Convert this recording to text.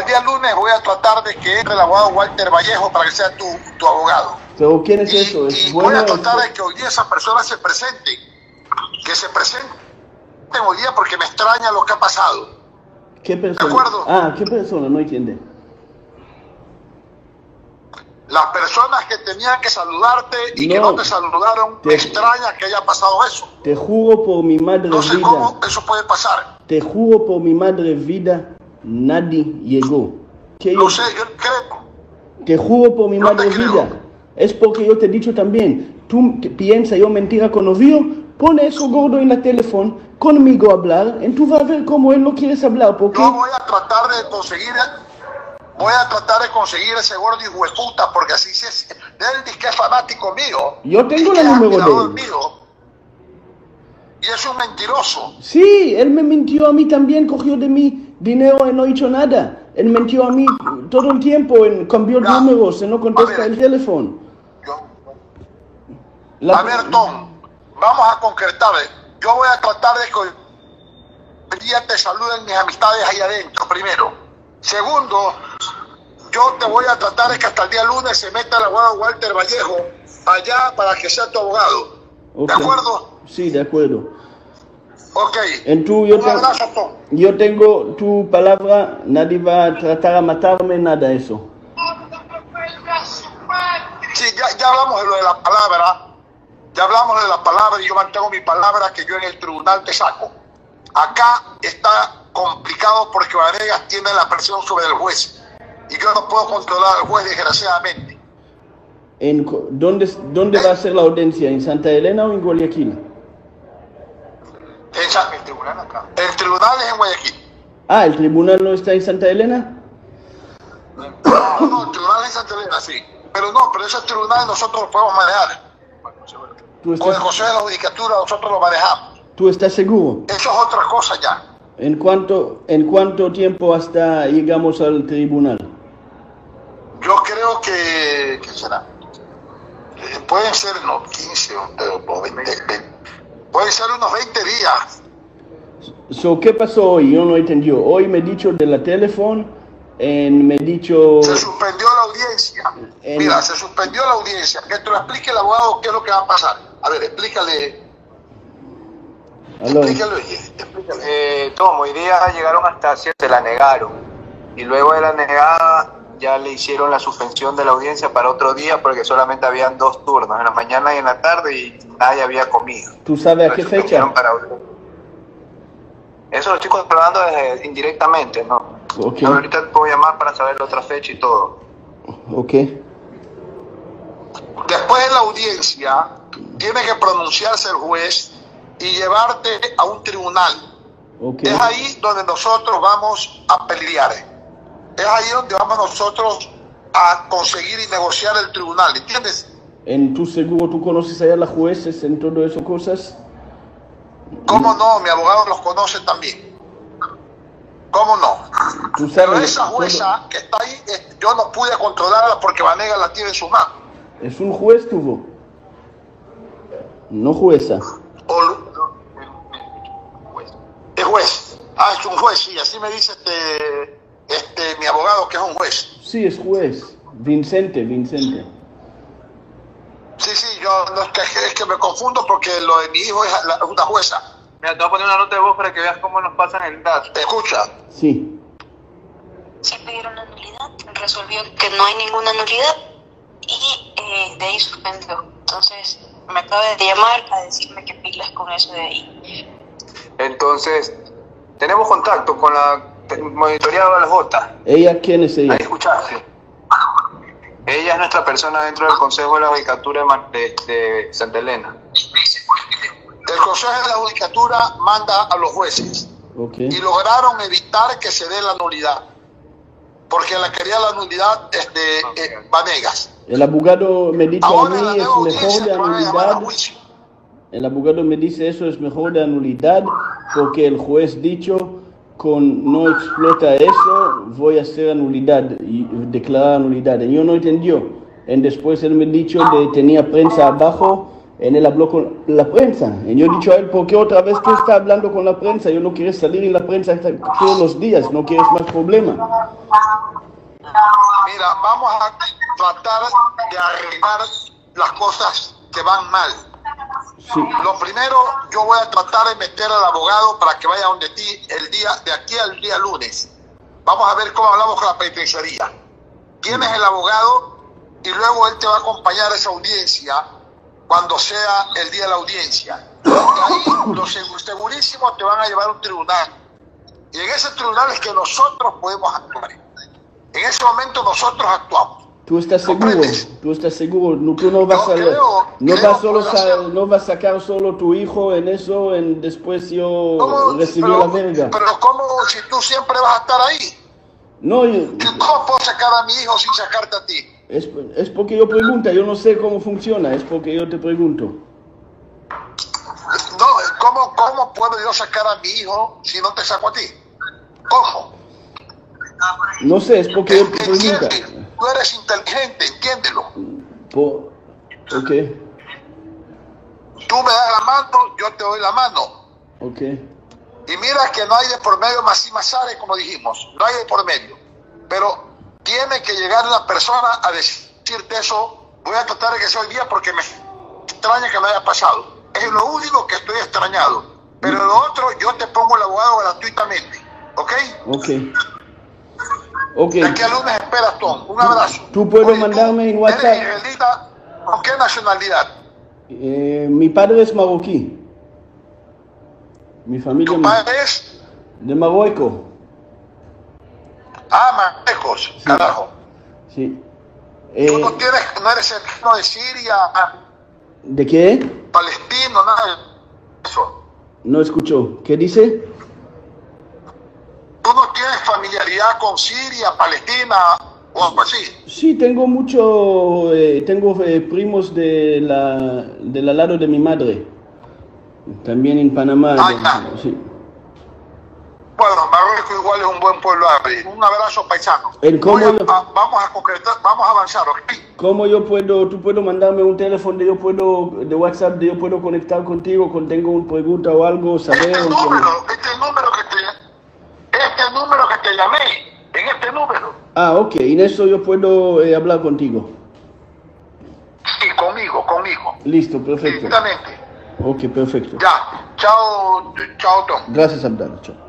el día lunes voy a tratar de que entre el abogado Walter Vallejo para que sea tu abogado. ¿Pero quién es eso? Y voy a tratar de que hoy día esa persona se presente. Que se presente hoy día porque me extraña lo que ha pasado. ¿Qué persona? ¿De acuerdo? Ah, ¿qué persona? No entiende. Las personas que tenían que saludarte y que no te saludaron, me extraña que haya pasado eso. Te juro por mi madre no sé vida. ¿Cómo eso puede pasar? Te juro por mi madre vida, nadie llegó. No sé, yo creo. Te juro por mi madre vida. Es porque yo te he dicho también, tú piensas yo mentira con novio, pone eso gordo en la teléfono, conmigo hablar, y tú vas a ver cómo él no quieres hablar, porque... Yo voy a tratar de conseguir ese gordo hijo de puta, porque así es. Él dice que es fanático mío. Yo tengo el número de él. Mío, y es un mentiroso. Sí, él me mintió a mí también, cogió de mi dinero y no hizo nada. Él mintió a mí todo el tiempo, cambió números, y no contesta el teléfono. A ver, Tom, vamos a concretar. Yo voy a tratar de que hoy día te saluden mis amistades ahí adentro, primero. Segundo, yo te voy a tratar de que hasta el día lunes se meta el abogado Walter Vallejo allá para que sea tu abogado. ¿De acuerdo? Sí, de acuerdo. Ok. Un abrazo, Tom. Yo tengo tu palabra, nadie va a tratar a matarme, nada de eso. Sí, ya hablamos de lo de la palabra. Ya hablamos de la palabra y yo mantengo mi palabra que yo en el tribunal te saco. Acá está complicado porque Vanegas tiene la presión sobre el juez y yo no puedo controlar al juez, desgraciadamente. ¿Dónde va a ser la audiencia? ¿En Santa Elena o en Guayaquil? El tribunal acá. El tribunal es en Guayaquil. Ah, ¿el tribunal no está en Santa Elena? No, el tribunal es en Santa Elena, sí. Pero ese tribunal nosotros lo podemos manejar. Con el Consejo de la Judicatura nosotros lo manejamos. ¿Tú estás seguro? Eso es otra cosa ya. ¿En cuánto tiempo hasta llegamos al tribunal? Yo creo que... ¿Qué será? Pueden ser 15 o 20. Pueden ser unos 20 días. ¿Qué pasó hoy? Yo no entendí. Hoy me he dicho de la teléfono, me he dicho... Se suspendió la audiencia. Mira, se suspendió la audiencia. Que te lo explique el abogado qué es lo que va a pasar. A ver, explícale. Explícale. Tom, hoy día llegaron hasta se la negaron. Y luego de la negada ya le hicieron la suspensión de la audiencia para otro día porque solamente habían 2 turnos, en la mañana y en la tarde, y nadie había comido. ¿Tú sabes a qué fecha? Eso lo estoy controlando indirectamente, ¿no? Okay. Ahorita te puedo llamar para saber la otra fecha y todo. Ok. Después de la audiencia, tiene que pronunciarse el juez y llevarte a un tribunal. Okay. Es ahí donde nosotros vamos a pelear. Es ahí donde vamos nosotros a conseguir y negociar el tribunal, ¿entiendes? ¿En tu seguro tú conoces allá a las jueces en todo eso cosas? ¿Cómo no? Mi abogado los conoce también. ¿Cómo no? ¿Tú sabes? Pero esa jueza que está ahí, yo no pude controlarla porque Vanegas la tiene en su mano. ¿Es un juez tuvo? No jueza. Es juez. Ah, es un juez, sí. Así me dice mi abogado que es un juez. Sí, es juez. Vicente. Sí, yo no, es que me confundo porque lo de mi hijo es una jueza. Mira, te voy a poner una nota de voz para que veas cómo nos pasan el dato. ¿Te escucha? Sí. Se pidieron una nulidad, resolvió que no hay ninguna nulidad y de ahí suspendió. Entonces me acaba de llamar a decirme que pilas con eso de ahí. Entonces, tenemos contacto con la monitoreada de las botas. ¿Ella quién es ella? Ahí escuchaste. Ella es nuestra persona dentro del Consejo de la Judicatura de Santa Elena. El Consejo de la Judicatura manda a los jueces. Okay. Y lograron evitar que se dé la nulidad. Porque la quería la nulidad Vanegas. El abogado me dice ahora a mí es mejor de anulidad. El abogado me dice eso es mejor de anulidad porque el juez dicho no explota eso, voy a hacer anulidad y declarar anulidad. Y yo no entendió. Y después él me dicho que tenía prensa abajo Él habló con la prensa. Y yo he dicho a él, ¿por qué otra vez tú estás hablando con la prensa? Yo no quiero salir en la prensa todos los días, no quieres más problema. Mira, vamos a tratar de arreglar las cosas que van mal. Sí. Lo primero, yo voy a tratar de meter al abogado para que vaya donde ti el día, de aquí al día lunes. Vamos a ver cómo hablamos con la penitenciaría. Tienes el abogado y luego él te va a acompañar a esa audiencia cuando sea el día de la audiencia. Y ahí los segurísimos te van a llevar a un tribunal. Y en ese tribunal es que nosotros podemos actuar. En ese momento nosotros actuamos. ¿Tú estás seguro? ¿Comprendes? ¿Tú estás seguro? Tú no vas no vas a sacar solo tu hijo en eso, en después yo recibí la verga. Pero ¿cómo si tú siempre vas a estar ahí? No, ¿Cómo puedo sacar a mi hijo sin sacarte a ti? es porque yo pregunto, yo no sé cómo funciona, es porque yo te pregunto. No, ¿cómo puedo yo sacar a mi hijo si no te saco a ti? ¿Cómo? No sé, es porque yo te pregunto. Tú eres inteligente, entiéndelo. Ok. Tú me das la mano, yo te doy la mano. Ok. Y mira que no hay de por medio más y Masare, como dijimos. No hay de por medio. Pero tiene que llegar una persona a decirte eso. Voy a tratar de que sea hoy día porque me extraña que me haya pasado. Es lo único que estoy extrañado. Pero lo otro, yo te pongo el abogado gratuitamente. ¿Ok? Ok. Ok. De aquí al lunes esperas, Tom. Un abrazo. ¿Tú puedes mandarme en WhatsApp? ¿Eres israelita? ¿Con qué nacionalidad? Mi padre es marroquí. Mi familia ¿Tu padre es? de Marruecos. Ah, Marruecos, Sí. carajo. Sí. Tú no eres hermano de Siria, ¿De qué? palestino, nada de eso. No escuchó. ¿Qué dice? ¿Tú no tienes familiaridad con Siria, Palestina o algo así? Sí, tengo primos del lado de mi madre. También en Panamá. Sí. Bueno, Marruecos igual es un buen pueblo árabe. Un abrazo, paisano. Vamos a concretar, vamos a avanzar, ¿ok? ¿Cómo tú puedo mandarme un teléfono de WhatsApp, yo puedo conectar contigo cuando tengo una pregunta o algo, saber? Este número que te llamé, en este número. Ah, ok, en eso yo puedo hablar contigo. Sí, conmigo. Listo, perfecto. Directamente. Ok, perfecto. Ya, chao, Tom. Gracias, Abdallah. Chao.